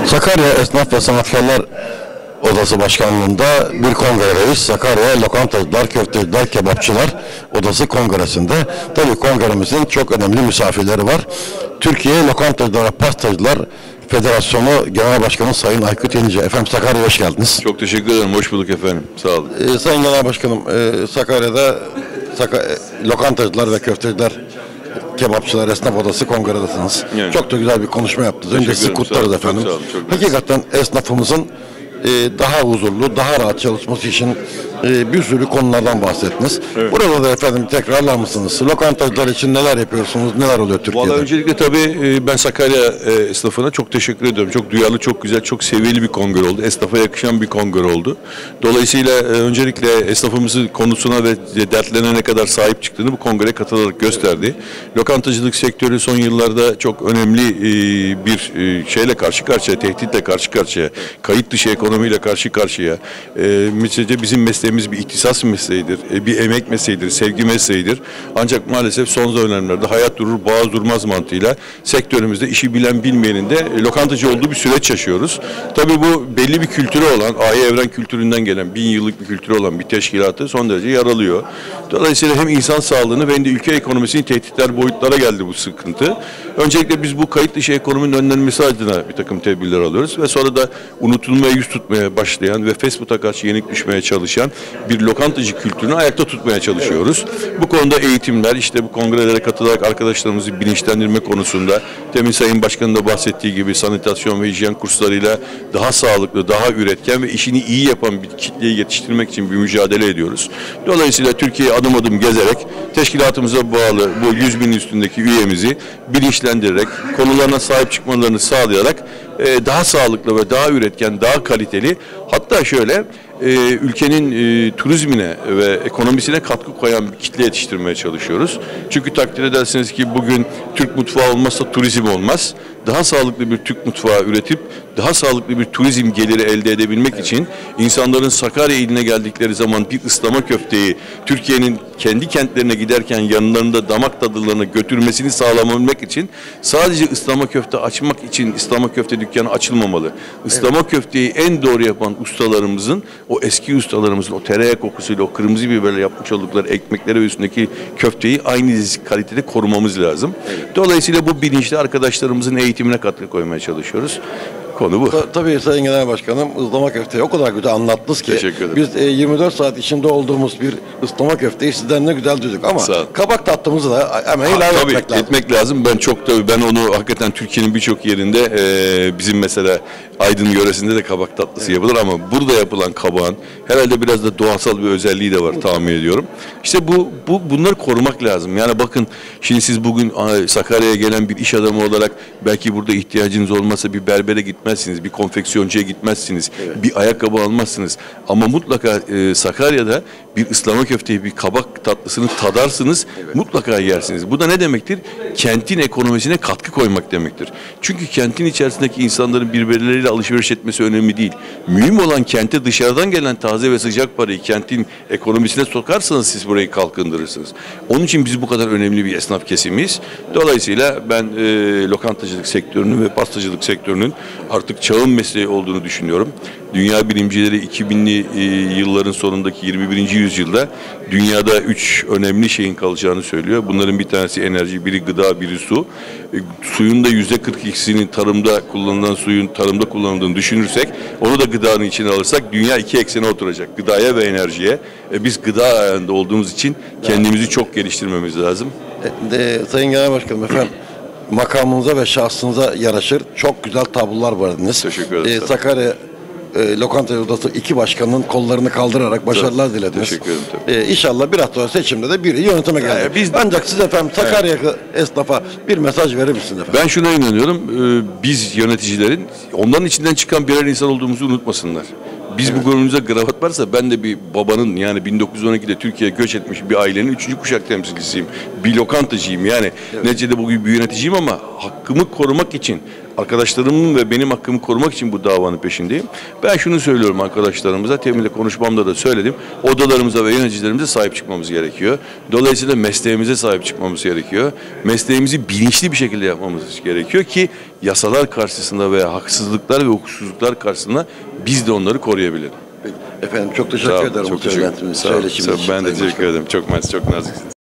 Sakarya Esnaf ve Sanatkarlar Odası Başkanlığı'nda bir kongredeyiz. Sakarya Lokantacılar, Köfteciler, Kebapçılar Odası Kongresi'nde. Tabii kongremizin çok önemli misafirleri var. Türkiye Lokantacılar ve Pastacılar Federasyonu Genel Başkanı Sayın Aykut Yenice. Efendim Sakarya'ya hoş geldiniz. Çok teşekkür ederim. Hoş bulduk efendim. Sağ olun. Sayın Genel Başkanım, Sakarya'da Lokantacılar ve Köfteciler Kebapçılar Esnaf Odası Kongre'desiniz. Yani. Çok da güzel bir konuşma yaptınız. Önce sizi kutlarız efendim. Çok sağ olun, çok hakikaten esnafımızın daha huzurlu, daha rahat çalışması için bir sürü konulardan bahsettiniz. Evet. Burada da efendim tekrarlar mısınız? Lokantacılar için neler yapıyorsunuz? Neler oluyor Türkiye'de? Vallahi öncelikle tabii ben Sakarya esnafına çok teşekkür ediyorum. Çok duyarlı, çok güzel, çok seviyeli bir kongre oldu. Esnafa yakışan bir kongre oldu. Dolayısıyla öncelikle esnafımızın konusuna ve dertlerine ne kadar sahip çıktığını bu kongreye katılarak gösterdi. Lokantacılık sektörü son yıllarda çok önemli bir şeyle karşı karşıya, tehditle karşı karşıya, kayıt dışı ekonomiyle karşı karşıya. Mesela bizim mesleğimiz bir ihtisas mesleğidir, bir emek mesleğidir, sevgi mesleğidir. Ancak maalesef son dönemlerde hayat durur, boğaz durmaz mantığıyla sektörümüzde işi bilen bilmeyenin de lokantacı olduğu bir süreç yaşıyoruz. Tabii bu belli bir kültürü olan, aile evren kültüründen gelen, 1000 yıllık bir kültürü olan bir teşkilatı son derece yaralıyor. Dolayısıyla hem insan sağlığını hem de ülke ekonomisini tehditler boyutlara geldi bu sıkıntı. Öncelikle biz bu kayıt dışı ekonominin önlenmesi adına bir takım tedbirler alıyoruz ve sonra da unutulmaya yüz tutmaya başlayan ve Facebook'a karşı yenik düşmeye çalışan bir lokantacı kültürünü ayakta tutmaya çalışıyoruz. Bu konuda eğitimler, işte bu kongrelere katılarak arkadaşlarımızı bilinçlendirme konusunda demin Sayın Başkan'ın da bahsettiği gibi sanitasyon ve hijyen kurslarıyla daha sağlıklı, daha üretken ve işini iyi yapan bir kitleyi yetiştirmek için bir mücadele ediyoruz. Dolayısıyla Türkiye'yi adım adım gezerek teşkilatımıza bağlı bu 100 bin üstündeki üyemizi bilinçlendirerek, konularına sahip çıkmalarını sağlayarak daha sağlıklı ve daha üretken, daha kaliteli, hatta şöyle ülkenin turizmine ve ekonomisine katkı koyan bir kitle yetiştirmeye çalışıyoruz. Çünkü takdir edersiniz ki bugün Türk mutfağı olmazsa turizm olmaz. Daha sağlıklı bir Türk mutfağı üretip daha sağlıklı bir turizm geliri elde edebilmek için insanların Sakarya iline geldikleri zaman bir ıslama köfteyi Türkiye'nin kendi kentlerine giderken yanlarında damak tadılarına götürmesini sağlamamak için sadece ıslama köfte açmak için ıslama köfte dükkanı açılmamalı. Islama köfteyi en doğru yapan ustalarımızın, o eski ustalarımızın o tereyağı kokusuyla o kırmızı biberle yapmış oldukları ekmeklere ve üstündeki köfteyi aynı kalitede korumamız lazım. Dolayısıyla bu bilinçli arkadaşlarımızın eğitimine katkı koymaya çalışıyoruz. Konu bu. Tabii Sayın Genel Başkanım, ıslama köfteyi o kadar güzel anlattınız ki biz 24 saat içinde olduğumuz bir ıslama köfteyi sizden ne güzel duyduk ama kabak tatlımızı da hemen ilave etmek lazım. Etmek lazım. Ben onu hakikaten Türkiye'nin birçok yerinde bizim mesela Aydın yöresinde de kabak tatlısı yapılır ama burada yapılan kabağın herhalde biraz da doğasal bir özelliği de var tahmin ediyorum. İşte bunları korumak lazım. Yani bakın şimdi siz bugün Sakarya'ya gelen bir iş adamı olarak belki burada ihtiyacınız olmasa bir berbere gitmezsiniz, bir konfeksiyoncuya gitmezsiniz, bir ayakkabı almazsınız. Ama mutlaka Sakarya'da bir ıslama köfteyi, bir kabak tatlısını tadarsınız, mutlaka yersiniz. Bu da ne demektir? Kentin ekonomisine katkı koymak demektir. Çünkü kentin içerisindeki insanların birbirleriyle alışveriş etmesi önemli değil. Mühim olan kente dışarıdan gelen taze ve sıcak parayı kentin ekonomisine sokarsanız siz burayı kalkındırırsınız. Onun için biz bu kadar önemli bir esnaf kesimiyiz. Dolayısıyla ben lokantacılık sektörünün ve pastacılık sektörünün artık çağın mesleği olduğunu düşünüyorum. Dünya bilimcileri 2000'li yılların sonundaki 21. yüzyılda dünyada 3 önemli şeyin kalacağını söylüyor. Bunların bir tanesi enerji, biri gıda, biri su. Suyun da %42'sinin tarımda kullanıldığını düşünürsek, onu da gıdanın içine alırsak dünya 2 eksene oturacak. Gıdaya ve enerjiye. Biz gıda ayağında olduğumuz için kendimizi çok geliştirmemiz lazım. Sayın Genel Başkanım, efendim makamınıza ve şahsınıza yaraşır çok güzel tablolar verdiniz. Teşekkür ederim. Sakarya Lokantacı Odası 2 başkanının kollarını kaldırarak başarılar dilediniz. Teşekkür ederim. İnşallah biraz sonra seçimde de biri yönetime gelecek. Ancak siz efendim Sakarya esnafa bir mesaj verir misiniz efendim? Ben şuna inanıyorum. Biz yöneticilerin onların içinden çıkan birer insan olduğumuzu unutmasınlar. Biz bu grubumuzda kravat varsa ben de bir babanın, yani 1912'de Türkiye'ye göç etmiş bir ailenin 3. kuşak temsilcisiyim. Bir lokantacıyım yani. Neticede bugün bir yöneticiyim ama hakkımı korumak için arkadaşlarımın ve benim hakkımı korumak için bu davanın peşindeyim. Ben şunu söylüyorum arkadaşlarımıza, temin de konuşmamda da söyledim. Odalarımıza ve yöneticilerimize sahip çıkmamız gerekiyor. Dolayısıyla mesleğimize sahip çıkmamız gerekiyor. Mesleğimizi bilinçli bir şekilde yapmamız gerekiyor ki yasalar karşısında veya haksızlıklar ve hukuksuzluklar karşısında biz de onları koruyabilelim. Efendim çok teşekkür ederim. Çok teşekkür ederim. Ben de teşekkür ederim. Çok mersi, çok naziksiniz.